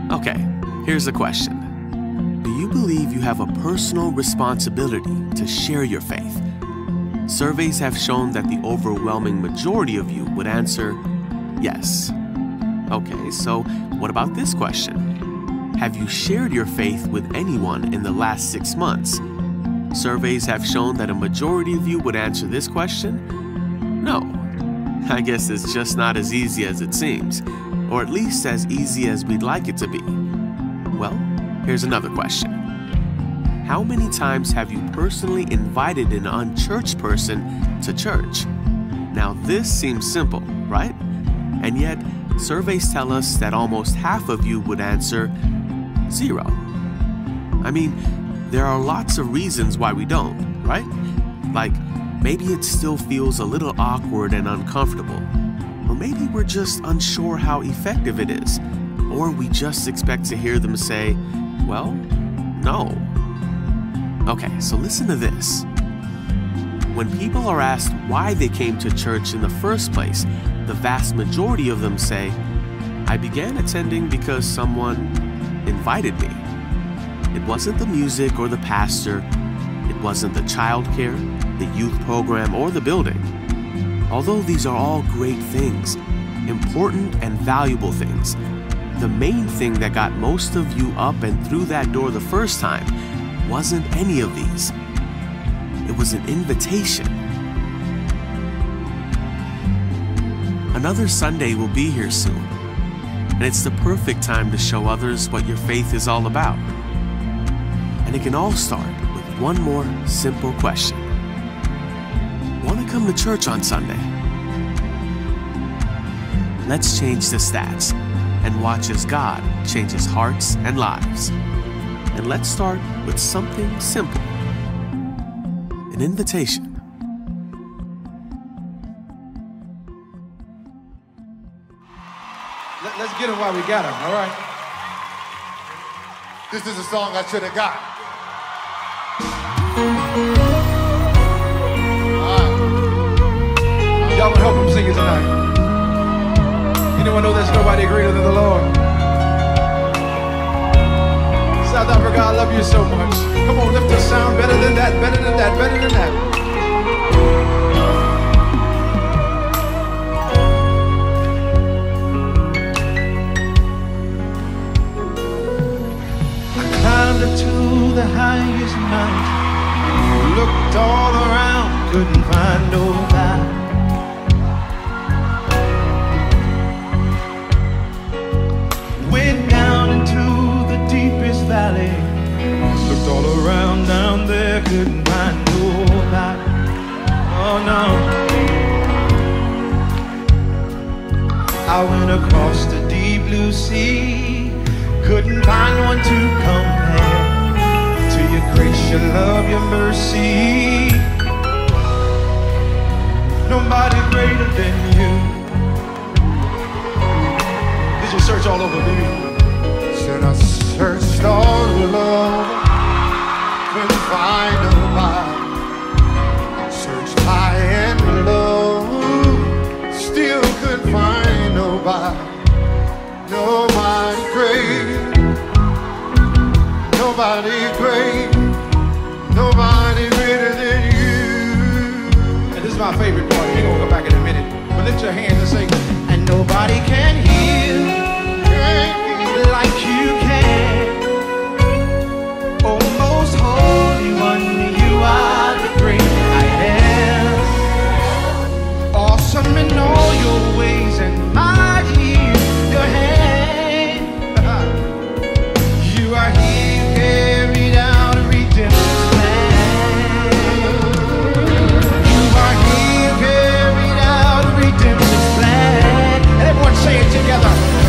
Okay, here's a question. Do you believe you have a personal responsibility to share your faith? Surveys have shown that the overwhelming majority of you would answer yes. Okay, so what about this question? Have you shared your faith with anyone in the last 6 months? Surveys have shown that a majority of you would answer this question. No. I guess it's just not as easy as it seems, or at least as easy as we'd like it to be. Well, here's another question. How many times have you personally invited an unchurched person to church? Now this seems simple, right? And yet, surveys tell us that almost half of you would answer 0. I mean, there are lots of reasons why we don't, right? Like, maybe it still feels a little awkward and uncomfortable. Or maybe we're just unsure how effective it is. Or we just expect to hear them say, well, no. Okay, so listen to this. When people are asked why they came to church in the first place, the vast majority of them say, I began attending because someone invited me. It wasn't the music or the pastor. It wasn't the childcare, the youth program, or the building. Although these are all great things, important and valuable things, the main thing that got most of you up and through that door the first time wasn't any of these. It was an invitation. Another Sunday will be here soon, and it's the perfect time to show others what your faith is all about. And it can all start with one more simple question. Want to come to church on Sunday? Let's change the stats and watch as God changes hearts and lives. And let's start with something simple. An invitation. Let's get him while we got him, all right? This is a song I should have got. Y'all can help him sing it tonight. Anyone know there's nobody greater than the Lord? South Africa, I love you so much. Come on, lift the sound better than that, better than that, better than that. I climbed up to the highest mountain, looked all around, couldn't find nobody. Went down into the deepest valley, looked all around down there, couldn't find nobody. Oh no. I went across the deep blue sea, couldn't find one to compare to your grace, your love, your mercy. Nobody greater than you. Did you search all over, baby? Said I searched all over, couldn't find nobody. Searched high and low, still couldn't find nobody. Nobody great, nobody great, nobody greater than you. And this is my favorite part. We're gonna go back in a minute. But lift your hands and say, And nobody can heal like you can. Oh, most holy one, you are the great I am. Awesome in all your ways and mighty in your hand. You are here, carried out a redemption plan. You are here, carried out a redemption plan. Everyone say it together.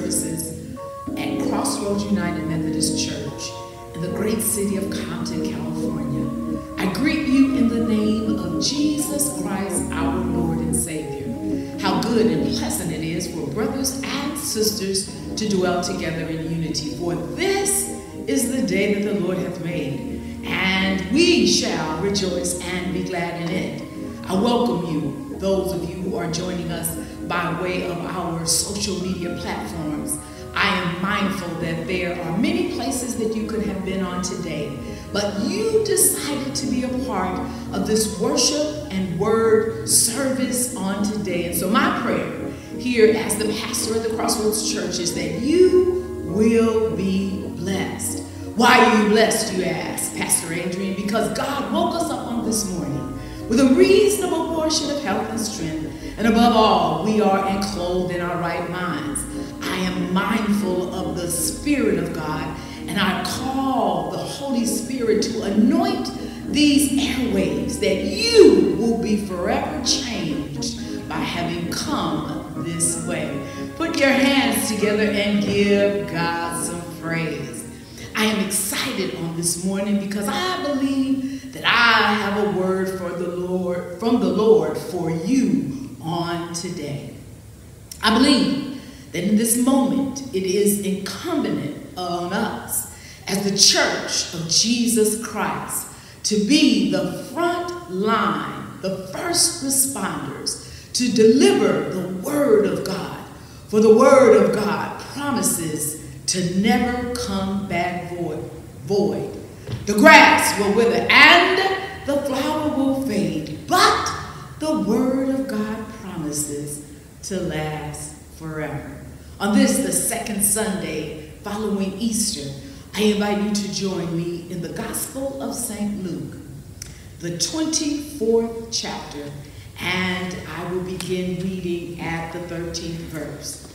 services at Crossroads United Methodist Church in the great city of Compton, California. I greet you in the name of Jesus Christ, our Lord and Savior. How good and pleasant it is for brothers and sisters to dwell together in unity. For this is the day that the Lord hath made, and we shall rejoice and be glad in it. I welcome you, those of you who are joining us by way of our social media platforms. I am mindful that there are many places that you could have been on today, but you decided to be a part of this worship and word service on today. And so my prayer here as the pastor of the Crossroads Church is that you will be blessed. Why are you blessed, you ask, Pastor Adrian? Because God woke us up on this morning with a reasonable portion of health and strength, and above all, we are enclosed in our right minds. I am mindful of the Spirit of God, and I call the Holy Spirit to anoint these airwaves that you will be forever changed by having come this way. Put your hands together and give God some praise. I am excited on this morning because I believe that I have a word from the Lord for you on today. I believe that in this moment it is incumbent on us as the Church of Jesus Christ to be the front line, the first responders to deliver the Word of God. For the Word of God promises to never come back void. The grass will wither and the flower will fade, but the Word of God promises to last forever. On this, the second Sunday following Easter, I invite you to join me in the Gospel of St. Luke, the 24th chapter, and I will begin reading at the 13th verse.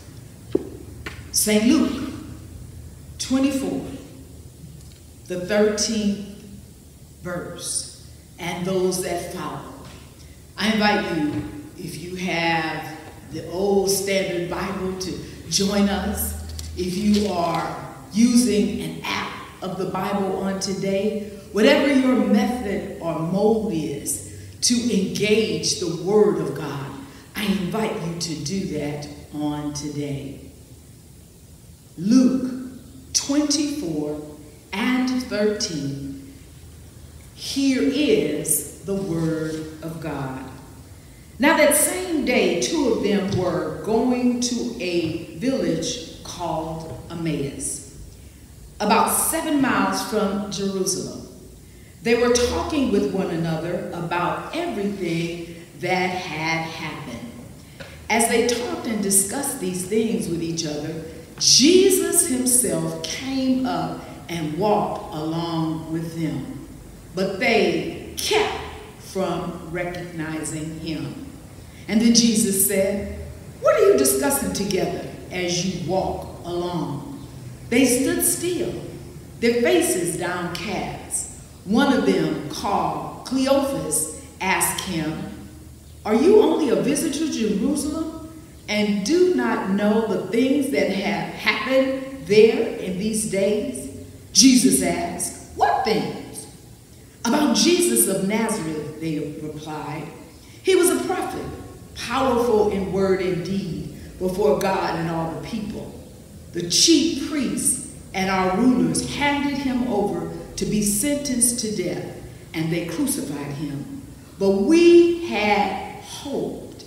St. Luke 24, the 13th verse, and those that follow. I invite you, if you have the old Standard Bible, to join us. If you are using an app of the Bible on today, whatever your method or mode is to engage the Word of God, I invite you to do that on today. Luke 24 and 13. Here is the Word of God. Now that same day, two of them were going to a village called Emmaus, about 7 miles from Jerusalem. They were talking with one another about everything that had happened. As they talked and discussed these things with each other, Jesus himself came up and walked along with them, but they kept from recognizing him. And then Jesus said, "What are you discussing together as you walk along?" They stood still, their faces downcast. One of them, called Cleophas, asked him, "Are you only a visitor to Jerusalem and do not know the things that have happened there in these days?" Jesus asked, "What things?" "About Jesus of Nazareth," they replied. "He was a prophet, powerful in word and deed before God and all the people. The chief priests and our rulers handed him over to be sentenced to death, and they crucified him. But we had hoped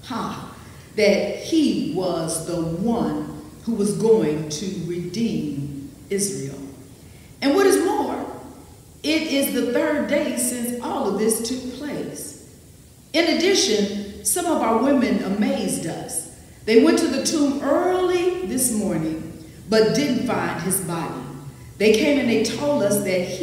that he was the one who was going to redeem Israel. And what is more, it is the third day since all of this took place. In addition, some of our women amazed us. They went to the tomb early this morning, but didn't find his body. They came and they told us that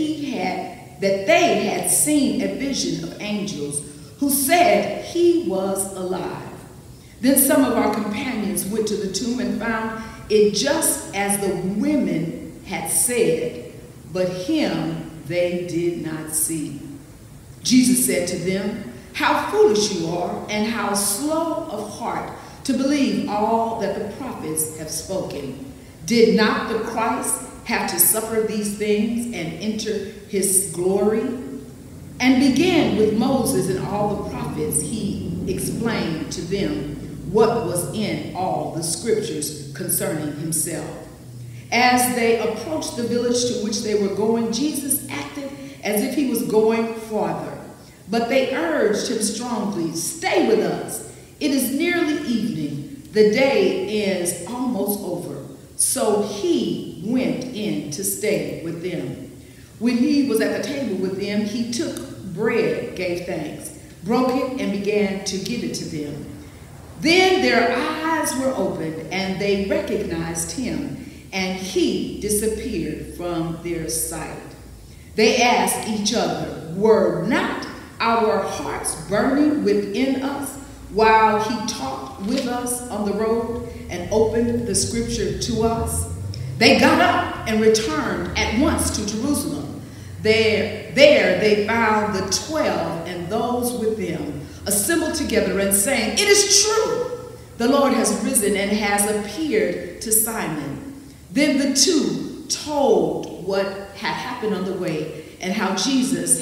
they had seen a vision of angels who said he was alive. Then some of our companions went to the tomb and found it just as the women had said, but him they did not see." Jesus said to them, "How foolish you are, and how slow of heart to believe all that the prophets have spoken. Did not the Christ have to suffer these things and enter his glory? And began with Moses and all the prophets, he explained to them what was in all the scriptures concerning himself. As they approached the village to which they were going, Jesus acted as if he was going farther. But they urged him strongly, "Stay with us. It is nearly evening. The day is almost over." So he went in to stay with them. When he was at the table with them, he took bread, gave thanks, broke it, and began to give it to them. Then their eyes were opened, and they recognized him, and he disappeared from their sight. They asked each other, "Were not our hearts burning within us while he talked with us on the road and opened the scripture to us?" They got up and returned at once to Jerusalem. There they found the 12 and those with them assembled together and saying, "It is true, the Lord has risen and has appeared to Simon." Then the two told what had happened on the way and how Jesus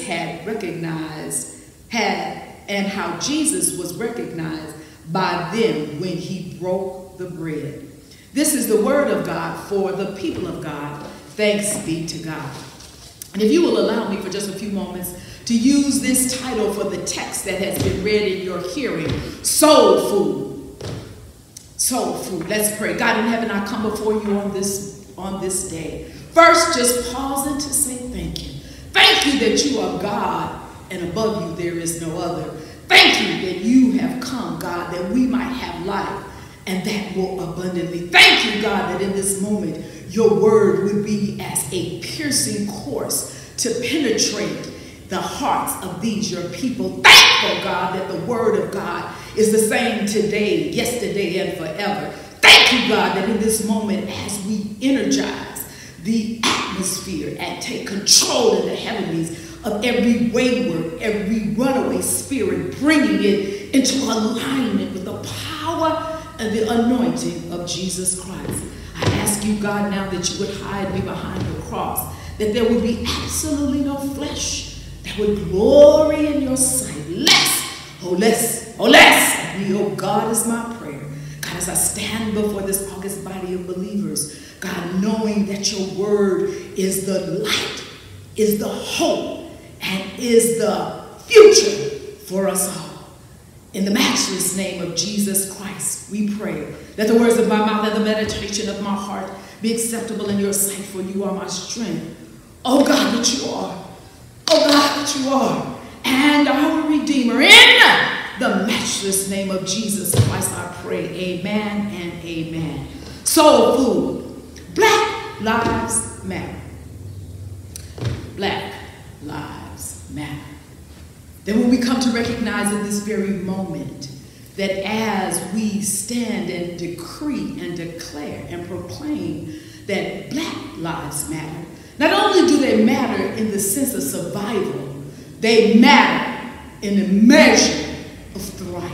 was recognized by them when he broke the bread. This is the word of God for the people of God. Thanks be to God. And if you will allow me for just a few moments to use this title for the text that has been read in your hearing, Soul Food. Soul food. Let's pray. God in heaven, I come before you on this day. First, just pausing to say thank you. Thank you that you are God and above you there is no other. Thank you that you have come, God, that we might have life and that more abundantly. Thank you, God, that in this moment your word would be as a piercing course to penetrate the hearts of these your people. Thankful, God, that the word of God is the same today, yesterday, and forever. Thank you, God, that in this moment as we energize the atmosphere and take control in the heavenlies of every wayward, every runaway spirit, bringing it into alignment with the power and the anointing of Jesus Christ. I ask you, God, now that you would hide me behind the cross, that there would be absolutely no flesh that would glory in your sight. Less of me, oh God, is my prayer. God, as I stand before this august body of believers, God, knowing that your word is the light, is the hope, and is the future for us all. In the matchless name of Jesus Christ, we pray that the words of my mouth and the meditation of my heart be acceptable in your sight, for you are my strength. Oh God, that you are. Oh God, that you are. And our Redeemer. In the matchless name of Jesus Christ, I pray. Amen and amen. Soul food. Black lives matter. Black lives matter. Then when we come to recognize in this very moment that as we stand and decree and declare and proclaim that black lives matter, not only do they matter in the sense of survival, they matter in the measure of thriving.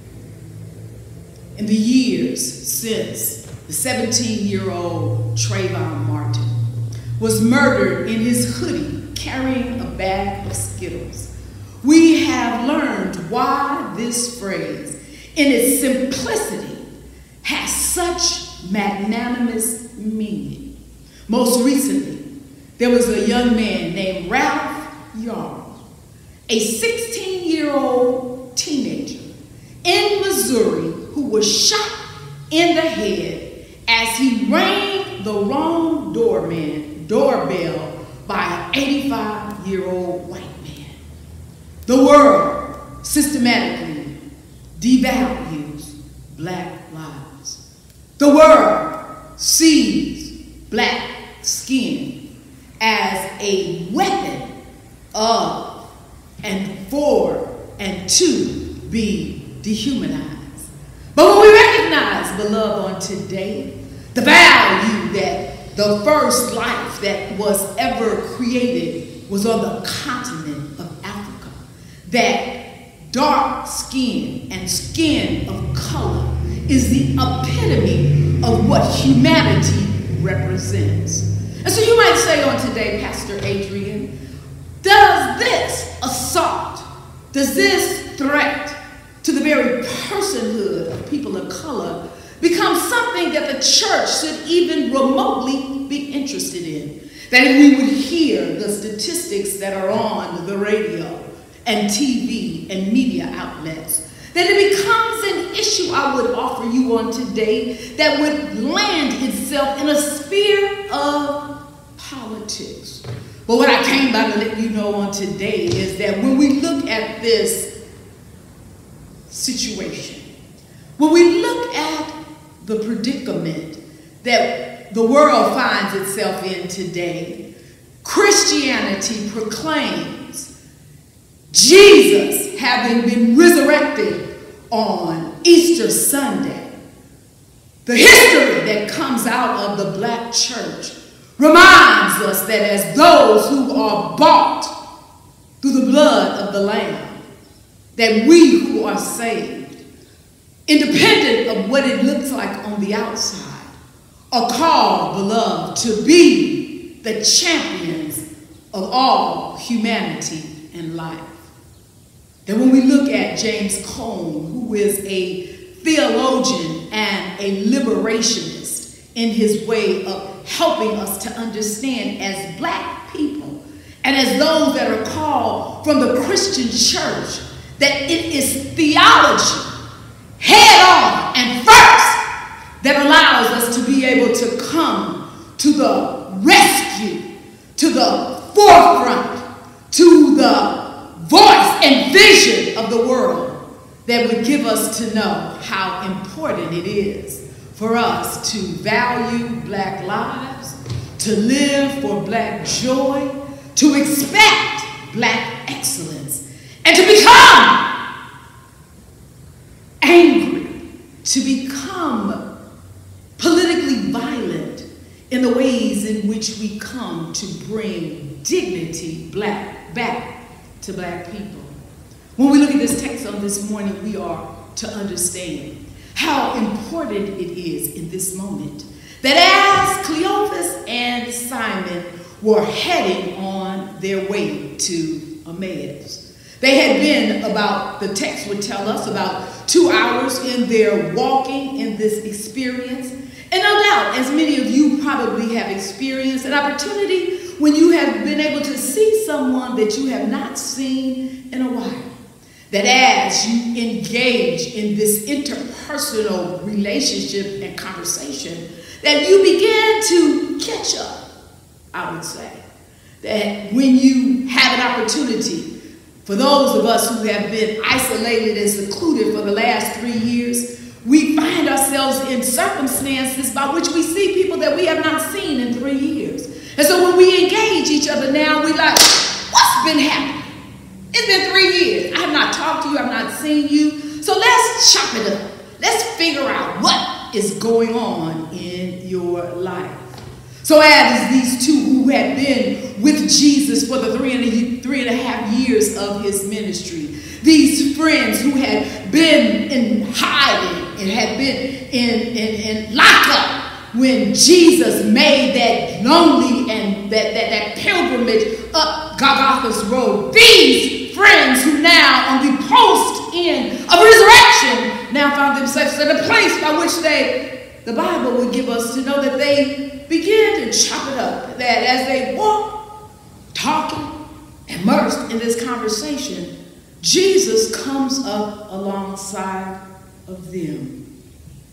In the years since the 17-year-old Trayvon Martin was murdered in his hoodie carrying a bag of Skittles, we have learned why this phrase, in its simplicity, has such magnanimous meaning. Most recently, there was a young man named Ralph Yarl, a 16-year-old teenager in Missouri who was shot in the head as he rang the wrong doorbell by an 85-year-old white man. The world systematically devalues black lives. The world sees black skin as a weapon of and for and to be dehumanized. But when we recognize, beloved, on today, the value that the first life that was ever created was on the continent of Africa, that dark skin and skin of color is the epitome of what humanity represents. And so you might say on today, Pastor Adrian, does this assault, does this threat to the very personhood of people of color become something that the church should even remotely be interested in? That if we would hear the statistics that are on the radio and TV and media outlets, that it becomes an issue I would offer you on today that would land itself in a sphere of politics. But what I came by to let you know on today is that when we look at this situation, when we look at the predicament that the world finds itself in today, Christianity proclaims Jesus having been resurrected on Easter Sunday. The history that comes out of the black church reminds us that as those who are bought through the blood of the Lamb, that we who are saved, independent of what it looks like on the outside, are called, beloved, to be the champions of all humanity and life. That when we look at James Cone, who is a theologian and a liberationist in his way of helping us to understand as black people and as those that are called from the Christian church, that it is theology head on and first that allows us to be able to come to the rescue, to the forefront, to the voice and vision of the world that would give us to know how important it is for us to value black lives, to live for black joy, to expect black excellence, and to become angry, to become politically violent in the ways in which we come to bring dignity back to black people. When we look at this text on this morning, we are to understand how important it is in this moment that as Cleophas and Simon were heading on their way to Emmaus, they had been about, the text would tell us, about 2 hours in their walking in this experience. And no doubt, as many of you probably have experienced an opportunity when you have been able to see someone that you have not seen in a while, that as you engage in this interpersonal relationship and conversation, that you begin to catch up, I would say. That when you have an opportunity, for those of us who have been isolated and secluded for the last 3 years, we find ourselves in circumstances by which we see people that we have not seen in 3 years. And so when we engage each other now, we like, what's been happening? It's been 3 years. I have not talked to you. I have not seen you. So let's chop it up. Let's figure out what is going on in your life. So as these two who had been with Jesus for the three and a half years of his ministry, these friends who had been in hiding and had been in lockup when Jesus made that lonely and that pilgrimage up Golgotha's road, these friends who now on the post end of resurrection now found themselves in a place by which the Bible would give us to know that they began to chop it up, that as they walked, talking, immersed in this conversation, Jesus comes up alongside of them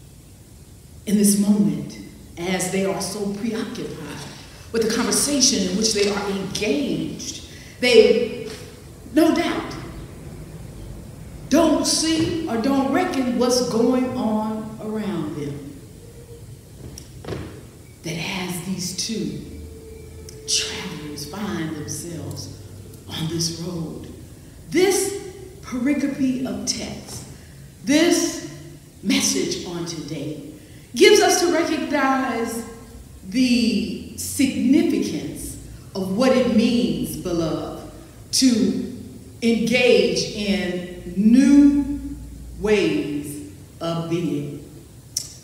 in this moment as they are so preoccupied with the conversation in which they are engaged. They, no doubt, don't see or don't reckon what's going on around them. That as these two travelers find themselves on this road, this pericope of text, this message on today, gives us to recognize the significance of what it means, beloved, to engage in new ways of being.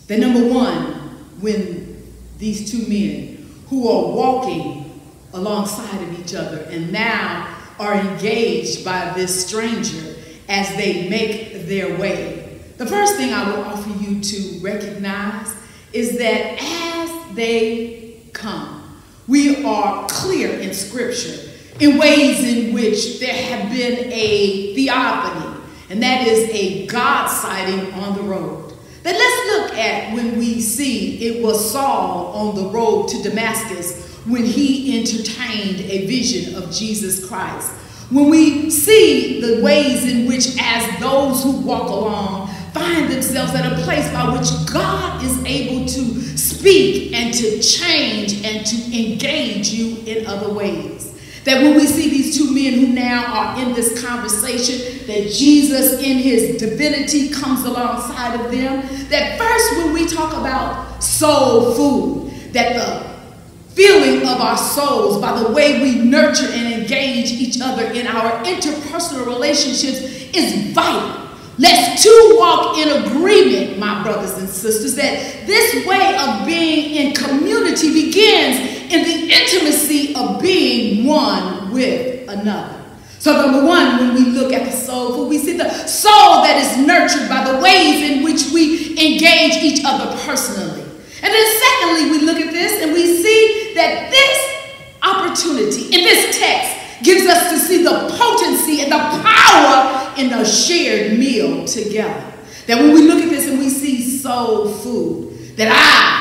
That number one, when these two men who are walking alongside of each other and now are engaged by this stranger as they make their way. The first thing I will offer you to recognize is that as they come, we are clear in Scripture in ways in which there have been a theophany, and that is a God sighting on the road. But let's look at when we see it was Saul on the road to Damascus when he entertained a vision of Jesus Christ. When we see the ways in which as those who walk along find themselves at a place by which God is able to speak and to change and to engage you in other ways. That when we see these two men who now are in this conversation, that Jesus in his divinity comes alongside of them. That first when we talk about soul food, that the feeling of our souls by the way we nurture and engage each other in our interpersonal relationships is vital. Let's two walk in agreement, my brothers and sisters, that this way of being in community begins in the intimacy of being one with another. So number one, when we look at the soul food, we see the soul that is nurtured by the ways in which we engage each other personally. And then secondly, we look at this and we see that this opportunity in this text gives us to see the potency and the power in a shared meal together. That when we look at this and we see soul food, that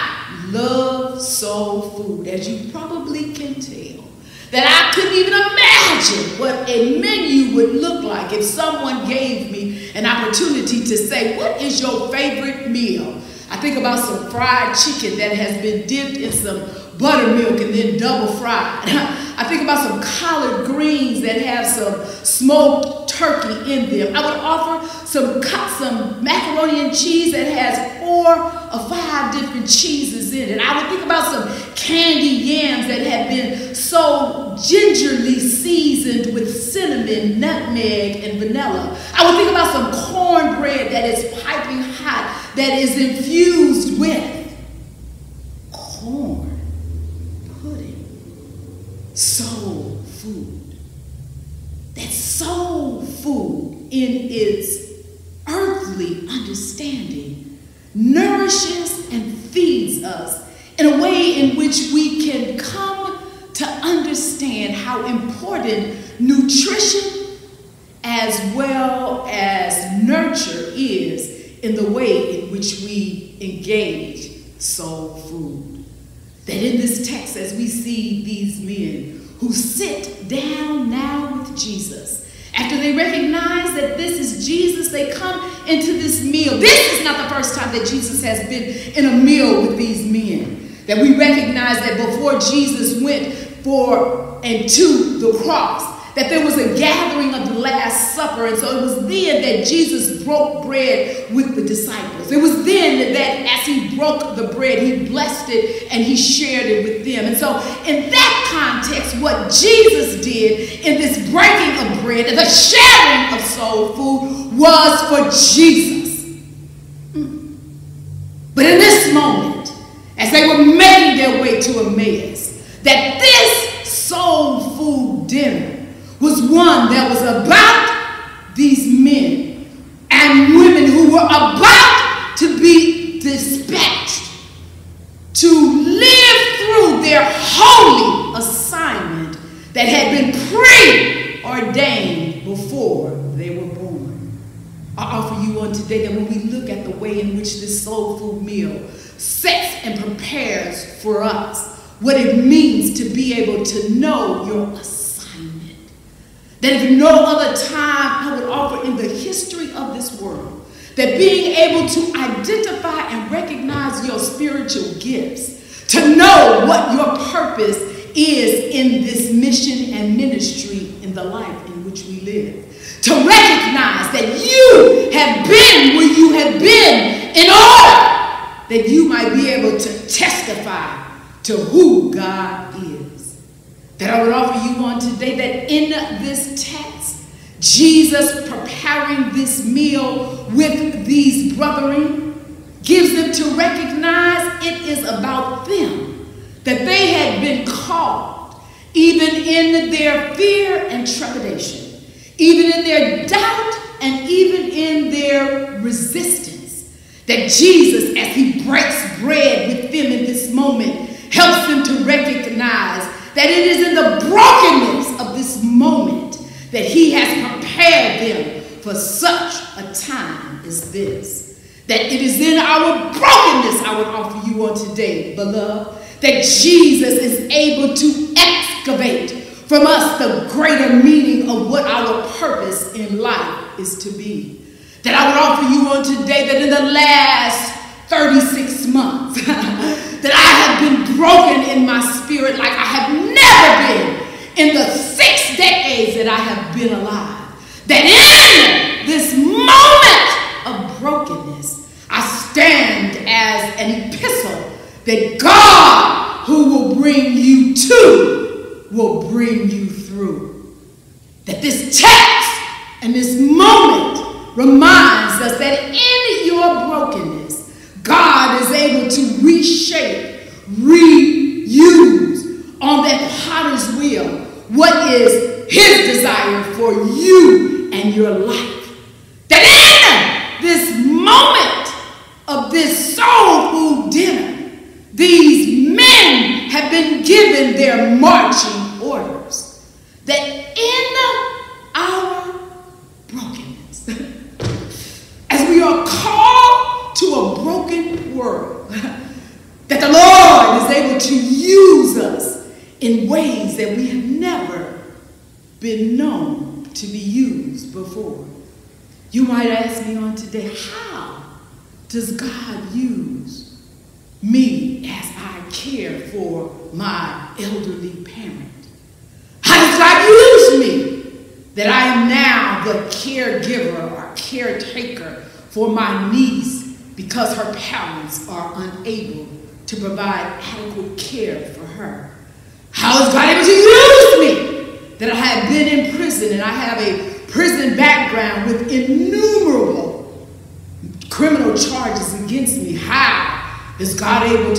I love soul food, as you probably can tell. That I couldn't even imagine what a menu would look like if someone gave me an opportunity to say, what is your favorite meal? I think about some fried chicken that has been dipped in some buttermilk and then double fried. I think about some collard greens that have some smoked turkey in them. I would offer some macaroni and cheese that has 4 or 5 different cheeses in it. I would think about some candy yams that have been so gingerly seasoned with cinnamon, nutmeg, and vanilla. I would think about some cornbread that is piping hot, that is infused with corn pudding. Soul food. That soul food in its earthly understanding nourishes and feeds us in a way in which we can come to understand how important nutrition as well as nurture is in the way in which we engage soul food. That in this text, as we see these men who sit down now with Jesus, after they recognize that this is Jesus, they come into this meal. This is not the first time that Jesus has been in a meal with these men. That we recognize that before Jesus went for and to the cross, that there was a gathering of the Last Supper. And so it was then that Jesus broke bread with the disciples. It was then that as he broke the bread, he blessed it and he shared it with them. And so in that context, what Jesus did in this breaking of bread and the sharing of soul food was for Jesus. But in this moment, as they were making their way to Emmaus, that this soul food dinner was one that was about these men and women who were about to be dispatched to live through their holy assignment that had been preordained before they were born. I offer you on today that when we look at the way in which this soul food meal sets and prepares for us what it means to be able to know your assignment, that if no other time I would offer in the history of this world, that being able to identify and recognize your spiritual gifts, to know what your purpose is in this mission and ministry in the life in which we live, to recognize that you have been where you have been in order that you might be able to testify to who God is. That I would offer you on today that in this text, Jesus preparing this meal with these brethren gives them to recognize it is about them, that they had been called, even in their fear and trepidation, even in their doubt and even in their resistance, that Jesus, as he breaks bread with them in this moment, helps them to recognize that it is in the brokenness of this moment that he has prepared them for such a time as this. That it is in our brokenness, I would offer you on today, beloved, that Jesus is able to excavate from us the greater meaning of what our purpose in life is to be. That I would offer you on today that in the last 36 months, that I have been broken in my spirit like I have never been in the 6 decades that I have been alive. That in this moment of brokenness, I stand as an epistle that God, who will bring you to, will bring you through. That this text and this moment reminds us that in your brokenness, God is able to reshape, reuse on that potter's wheel what is his desire for you and your life. That in this moment of this soul food dinner, these men have been given their marching orders. That in our brokenness, as we are called to a broken world, that the Lord is able to use us in ways that we have never been known to be used before. You might ask me on today, how does God use me as I care for my elderly parent? How does God use me that I am now the caregiver or caretaker for my niece because her parents are unable to provide adequate care for her? How is God able to use me that I have been in prison and I have a prison background with innumerable criminal charges against me? How is God able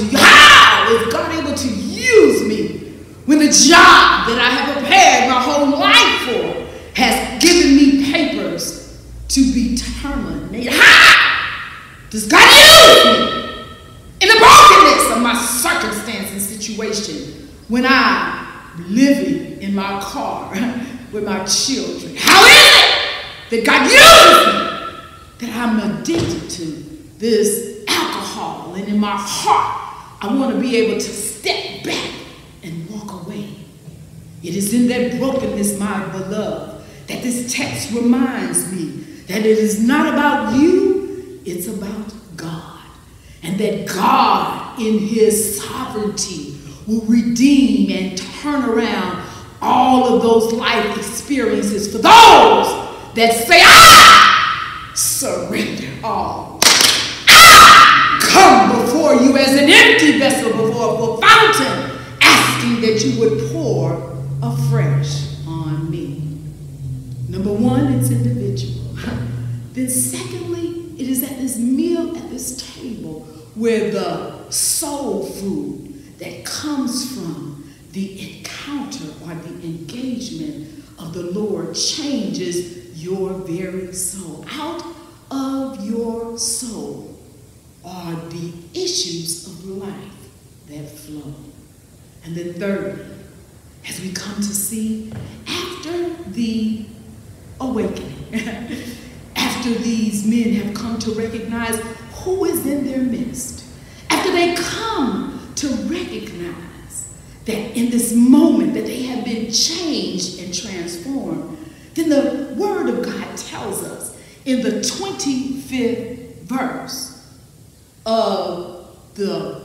to use me when the job that I have prepared my whole life for has given me papers to be terminated? How does God use me in the brokenness of my circumstance and situation when I'm living in my car with my children? How is it that God uses me that I'm addicted to this alcohol, and in my heart I want to be able to step back and walk away? It is in that brokenness, my beloved, that this text reminds me that it is not about you, it's about God. And that God, in his sovereignty, will redeem and turn around all of those life experiences for those that say, I surrender all. I come before you as an empty vessel before a fountain, asking that you would pour afresh on me. Number one, it's individual. Then secondly, it is at this meal, at this table, where the soul food that comes from the encounter or the engagement of the Lord changes your very soul. Out of your soul are the issues of life that flow. And then thirdly, as we come to see, after the awakening, after these men have come to recognize who is in their midst, after they come to recognize that in this moment that they have been changed and transformed, then the Word of God tells us in the 25th verse of the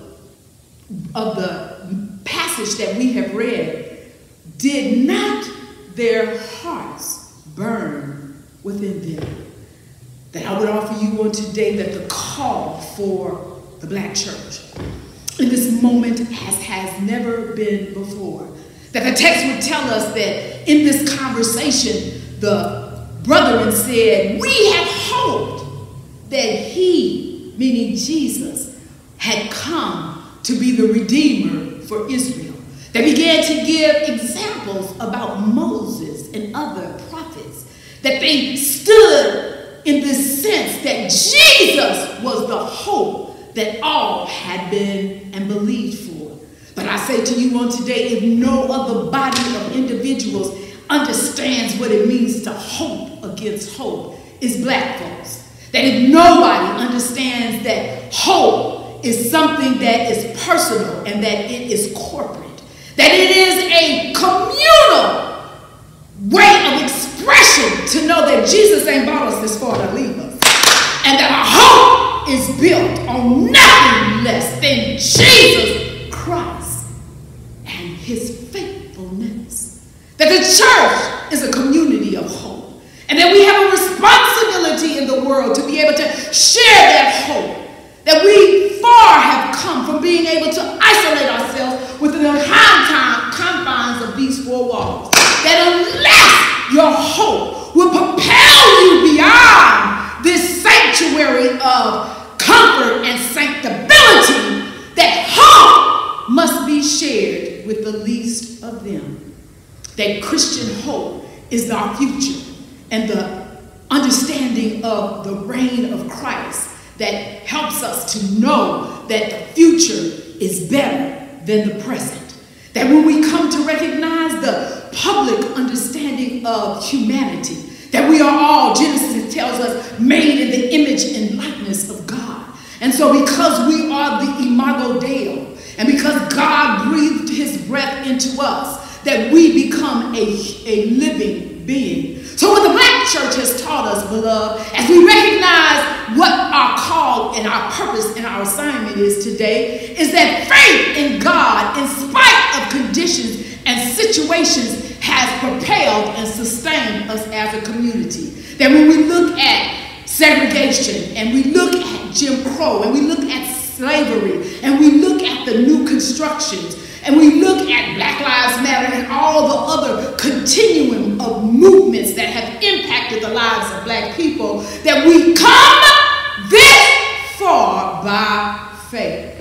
passage that we have read, did not their hearts burn within them? That I would offer you on today that the call for the Black church in this moment has never been before. That the text would tell us that in this conversation, the brethren said, we have hoped that he he, meaning Jesus, had come to be the Redeemer for Israel. They began to give examples about Moses and other prophets, that they stood in this sense that Jesus was the hope that all had been and believed for. But I say to you on today, if no other body of individuals understands what it means to hope against hope, it's black folks. That if nobody understands that hope is something that is personal and that it is corporate, that it is a communal way of expression to know that Jesus ain't brought us this far to leave us, and that our hope is built on nothing less than Jesus Christ and his faithfulness. That the church is a community of hope, and that we have a responsibility in the world to be able to share that hope. That we far have come from being able to isolate ourselves within the confines of these four walls. That unless your hope will propel you beyond this sanctuary of comfort and sanctability, that hope must be shared with the least of them. That Christian hope is our future, and the understanding of the reign of Christ that helps us to know that the future is better than the present. That when we come to recognize the public understanding of humanity, that we are all, Genesis tells us, made in the image and likeness of God. And so because we are the imago Dei, and because God breathed his breath into us, that we become a living being. So what the black church has taught us, beloved, as we recognize what our call and our purpose and our assignment is today, is that faith in God, in spite of conditions and situations, has propelled and sustained us as a community. That when we look at segregation, and we look at Jim Crow, and we look at slavery, and we look at the new constructions, and we look at Black Lives Matter and all the other continuum of movements that have impacted the lives of black people, that we come this far by faith.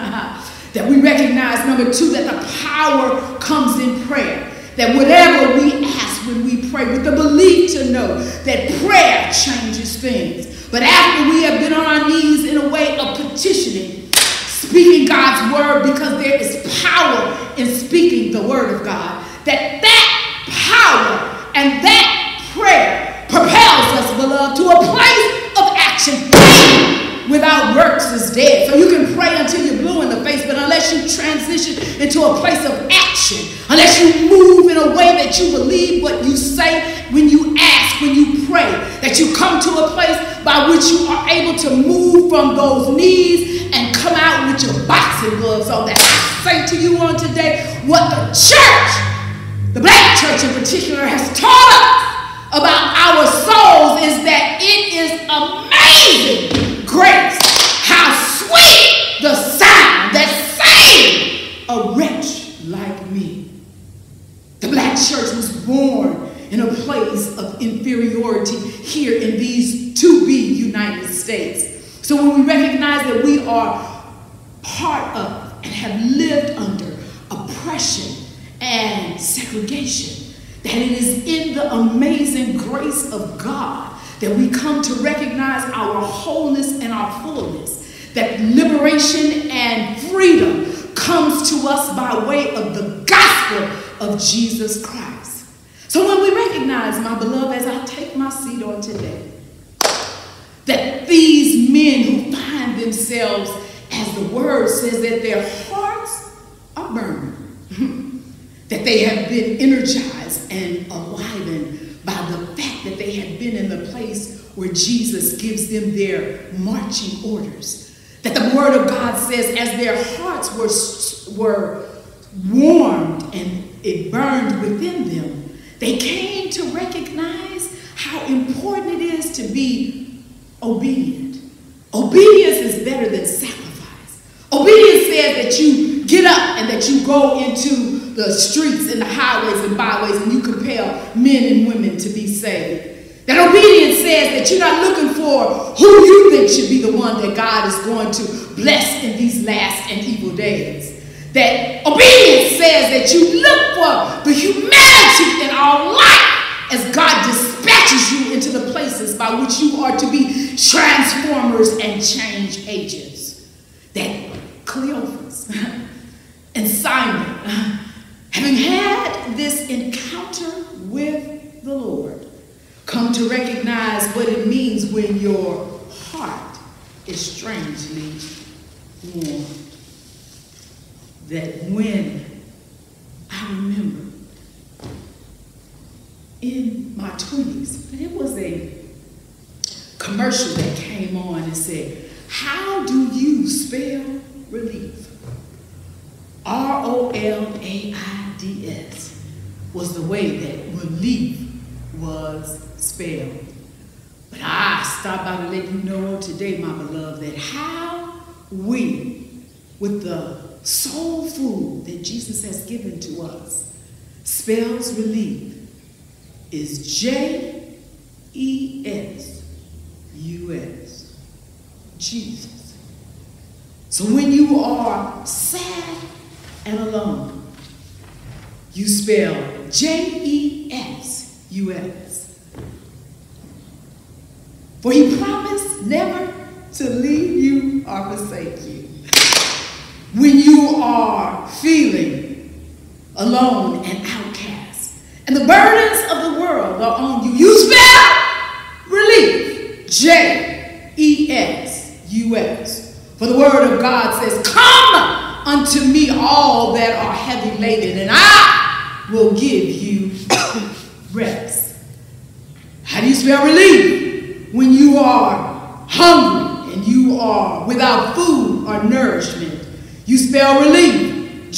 That we recognize, number two, that the power comes in prayer. That whatever we ask when we pray, with the belief to know that prayer changes things. But after we have been on our knees in a way of petitioning, speaking God's word, because there is power in speaking the word of God, that power and that prayer propels us, beloved, to a place of action. Without works is dead. So you can pray until you're blue in the face, but unless you transition into a place of action, unless you move in a way that you believe what you say when you ask, when you pray, that you come to a place by which you are able to move from those knees and come out with your boxing gloves on. That I say to you on today, what the church, the black church in particular, has taught us about our souls is that it is amazing grace, how sweet the sound that saved a wretch like me. The black church was born in a place of inferiority here in these to-be United States. So when we recognize that we are part of and have lived under oppression and segregation, that it is in the amazing grace of God that we come to recognize our wholeness and our fullness, that liberation and freedom comes to us by way of the gospel of Jesus Christ. So when we recognize, my beloved, as I take my seat on today, that these men who find themselves, as the word says, that their hearts are burning, that they have been energized and enlivened by the fact that they had been in the place where Jesus gives them their marching orders. That the word of God says, as their hearts were warmed and it burned within them, they came to recognize how important it is to be obedient. Obedience is better than sacrifice. Obedience says that you get up and that you go into the streets and the highways and byways and you compel men and women to be saved. That obedience says that you're not looking for who you think should be the one that God is going to bless in these last and evil days. That obedience says that you look for the humanity in our life as God dispatches you into the places by which you are to be transformers and change agents. That Cleophas and Simon, having had this encounter with the Lord, come to recognize what it means when your heart is strangely warm. That when I remember in my 20s, it was a commercial that came on and said, how do you spell relief? R-O-L-A-I-D-S was the way that relief was spelled. But I stop by to let you know today, my beloved, that how we, with the soul food that Jesus has given to us, spells relief is J-E-S-U-S, Jesus. So when you are sad and alone, you spell J-E-S-U-S. For he promised never to leave you or forsake you. When you are feeling alone and outcast, and the burdens of the world are on you, you spell relief, J-E-S-U-S. For the word of God says, come unto me all that are heavy laden, and I will give you rest. How do you spell relief? When you are hungry and you are without food or nourishment, you spell relief,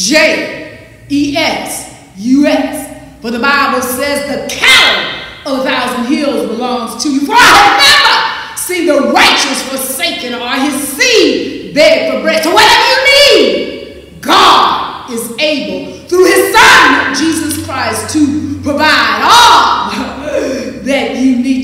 J-E-S-U-S. For the Bible says the cattle of 1,000 hills belongs to you. For I have never seen the righteous forsaken or his seed beg for bread. So whatever you need, God is able, through his Son, Jesus Christ, to provide all that you need.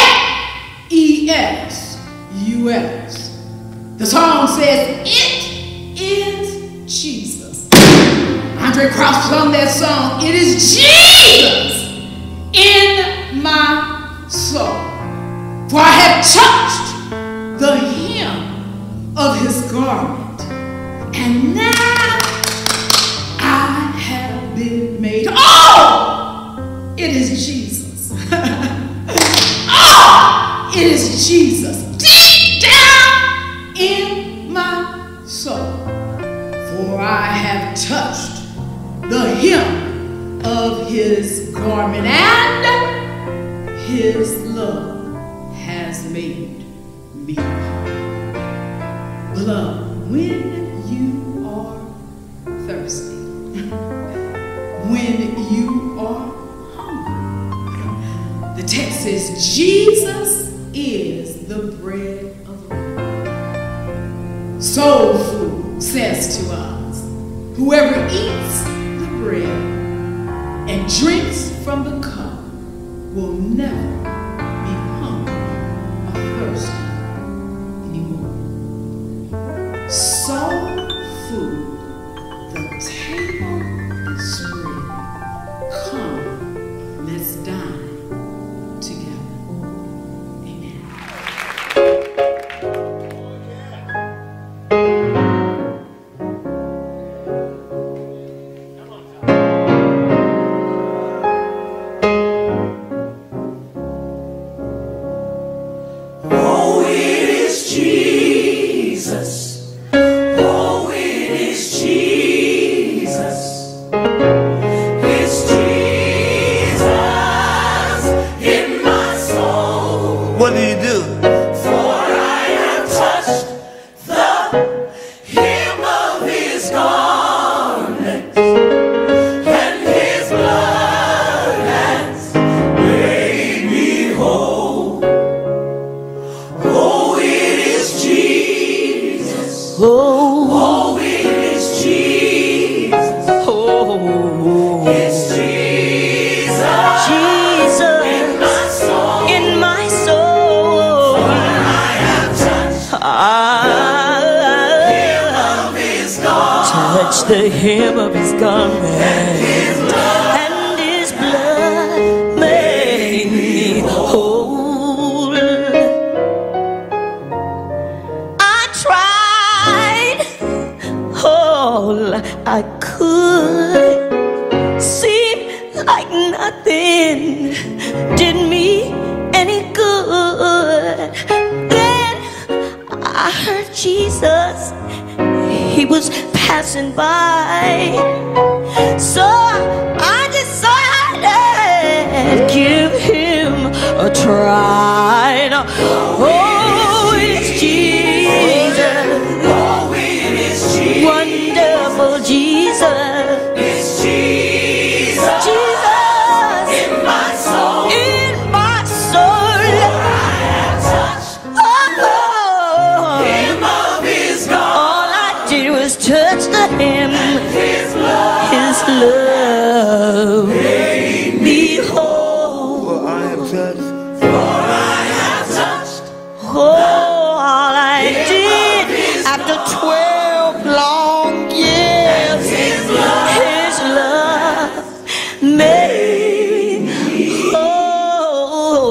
J-E-S-U-S. The song says, it is Jesus. Andre Cross sung that song, it is Jesus in my soul. For I have touched the hem of his garment, and now I have been made. Oh, it is Jesus. Oh, it is Jesus. Deep down in my soul. For I have touched the hem of his garment, and his love has made me. Beloved, when you are thirsty, when you are hungry, the text says Jesus is the bread of life. Soul food says to us, whoever eats the bread and drinks from the cup will never be hungry or thirsty anymore. Soul food, the table is spread. Come, let's dine together. Amen. In touched the hem of his garment, and his blood made me whole. I tried all I could, seemed like nothing did me any good. Then I heard Jesus, he was passing by, so I decided to give him a try. Oh, it's Jesus, oh, it is Jesus, wonderful Jesus, it's Jesus, Jesus in my soul, in my soul. I have touched him of his garment. All I did was touch the hem. His love made me whole. For I have touched. All I did after 12 long years, his love made me whole.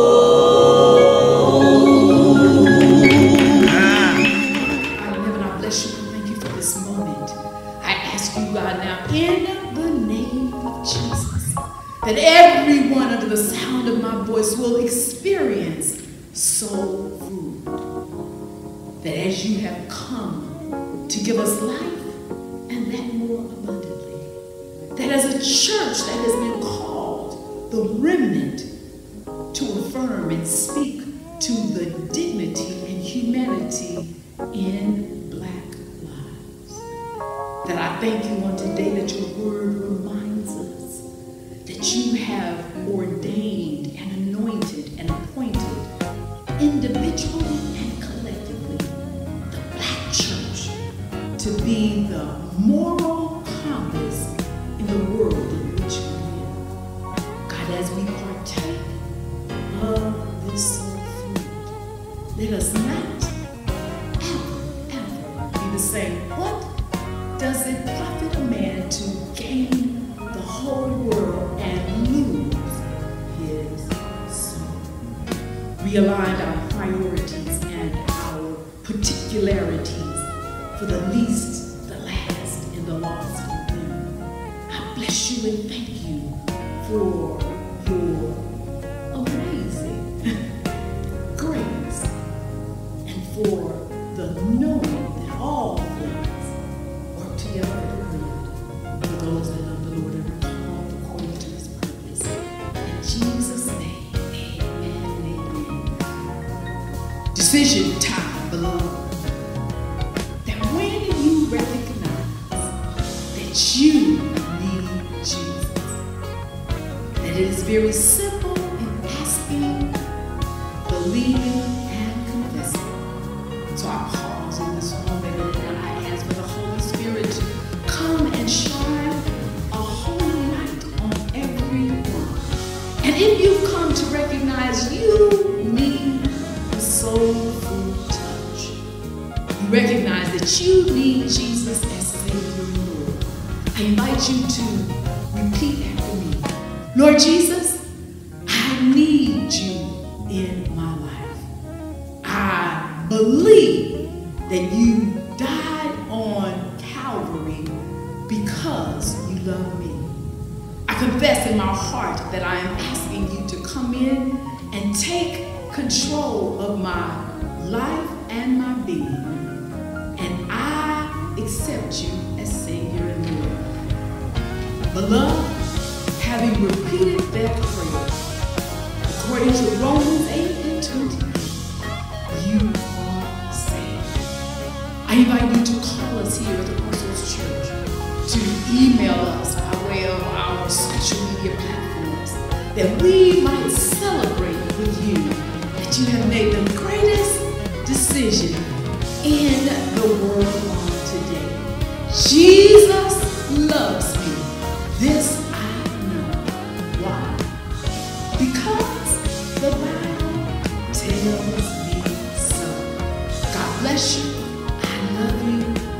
God in heaven, I bless you and thank you for this moment. I ask you, God, now in the name of Jesus, that everyone under the sound of my voice will experience soul food. That as you have come to give us life and that more abundantly, that as a church that has been called the remnant to affirm and speak to the dignity and humanity in Black lives, that I thank you on today that your word reminds us that you have ordained and anointed and appointed individually and collectively the Black church to be the moral compass in the world in which we live. God, as we partake of this soul food, let us not ever be the same. What does it profit a man to gain the whole world and lose his soul? Realign our priorities and our particularities for the least, the last, and the lost of them. I bless you and thank you for your amazing grace and for the knowing that all things work together for good for those that love the Lord and are called according to his purpose. In Jesus' name, amen and amen. Decision time, beloved. That when you recognize that you need Jesus, that it is very simple in asking, believing, and confessing. So I pause in this moment and I ask for the Holy Spirit to come and shine a holy light on everyone. And if you've come to recognize you need the soul food touch, you recognize that you need Jesus as Savior and Lord, I invite you to repeat after me. Lord Jesus, I need you in my life. I believe that you died on Calvary because you love me. I confess in my heart that I am asking you to come in and take control of my life and my being. And I accept you as Savior and Lord. Beloved, having repeated that prayer, according to Romans 8:28, you are saved. I invite you to call us here at the Crossroads Church, to email us by way of our social media platforms, that we might celebrate with you that you have made the greatest decision in the world on today. Jesus loves me. This I know. Why? Because the Bible tells me so. God bless you. I love you.